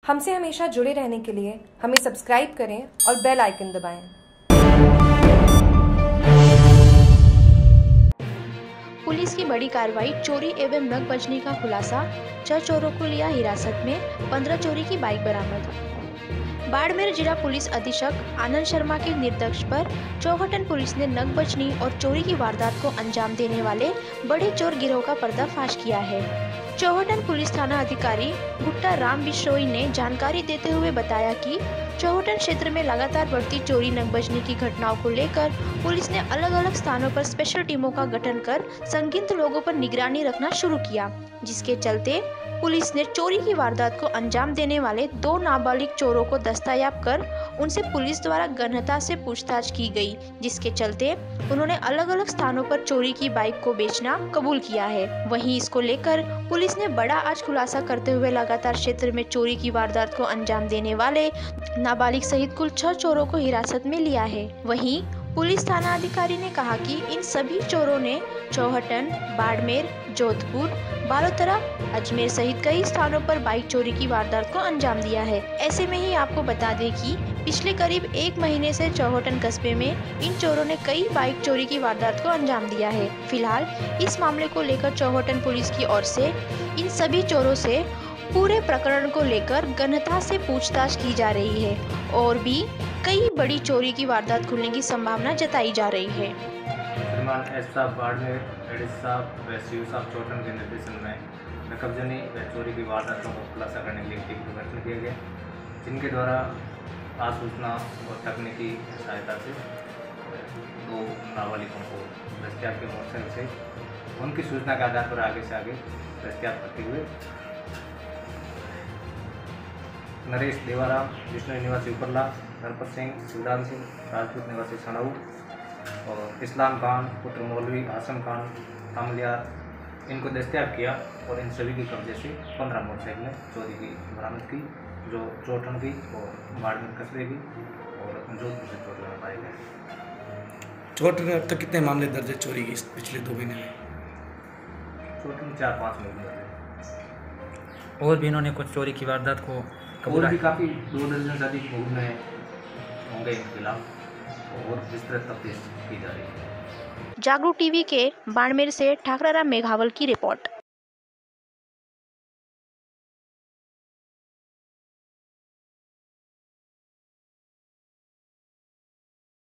हमसे हमेशा जुड़े रहने के लिए हमें सब्सक्राइब करें और बेल आइकन दबाएं। पुलिस की बड़ी कार्रवाई, चोरी एवं नकबजनी का खुलासा। 6 चोरों को लिया हिरासत में, 15 चोरी की बाइक बरामद। बाड़मेर जिला पुलिस अधीक्षक आनंद शर्मा के निर्देश पर चौहटन पुलिस ने नकबजनी और चोरी की वारदात को अंजाम देने वाले बड़े चोर गिरोह का पर्दाफाश किया है। चौहटन पुलिस थाना अधिकारी गुट्टा राम बिश्नोई ने जानकारी देते हुए बताया कि चौहटन क्षेत्र में लगातार बढ़ती चोरी नकबजनी की घटनाओं को लेकर पुलिस ने अलग अलग स्थानों पर स्पेशल टीमों का गठन कर संदिग्ध लोगों पर निगरानी रखना शुरू किया, जिसके चलते पुलिस ने चोरी की वारदात को अंजाम देने वाले 2 नाबालिग चोरों को दस्तयाब कर उनसे पुलिस द्वारा गहनता से पूछताछ की गई, जिसके चलते उन्होंने अलग अलग स्थानों पर चोरी की बाइक को बेचना कबूल किया है। वहीं इसको लेकर पुलिस ने बड़ा आज खुलासा करते हुए लगातार क्षेत्र में चोरी की वारदात को अंजाम देने वाले नाबालिग सहित कुल 6 चोरों को हिरासत में लिया है। वहीं पुलिस थाना अधिकारी ने कहा कि इन सभी चोरों ने चौहटन, बाड़मेर, जोधपुर, बालोतरा, अजमेर सहित कई स्थानों पर बाइक चोरी की वारदात को अंजाम दिया है। ऐसे में ही आपको बता दें कि पिछले करीब 1 महीने से चौहटन कस्बे में इन चोरों ने कई बाइक चोरी की वारदात को अंजाम दिया है। फिलहाल इस मामले को लेकर चौहटन पुलिस की ओर से इन सभी चोरों से पूरे प्रकरण को लेकर गहनता से पूछताछ की जा रही है और भी कई बड़ी चोरी की वारदात खुलने की संभावना जताई जा रही है। श्रीमान एस साहब बाड़मेर, एडिस साहब व सीयू साहब चौहटन के निर्देशन में नकबजनी व चोरी की वारदातों को खुलासा करने के लिए टीम का गठन किया गया, जिनके द्वारा आसूचना और तकनीकी सहायता से 2 नाबालिगों को दस्तियाब के मोटरसाइकिल से उनकी सूचना के आधार पर आगे से आगे दस्तियाब करते हुए नरेश देवाराम, विष्णु निवासी उपरला, नरपत सिंह, शिवराम सिंह, राजपूत निवासी सनाऊ और इस्लाम खान पुत्र मौलवी हासन खान तामलियार, इनको दस्तयाब किया और इन सभी के कब्जे से 15 मोटरसाइकिलें चोरी की बरामद की, जो चौहटन की और बाड़मेर कस्बे की और जोधपुर से चोरी में पाए गए। चौहटन में अब तक कितने मामले दर्ज है चोरी की पिछले 2 महीने में? चौहटन 4-5 मामले दर्ज है। और भी इन्होंने कुछ चोरी की वारदात को और भी काफ़ी 2 दर्जन से अधिक मुकदमे होंगे इनके खिलाफ और विस्तृत तफ्तीश की जा रही है। जागरूक टीवी के बाड़मेर से ठाकराराम मेघावल की रिपोर्ट।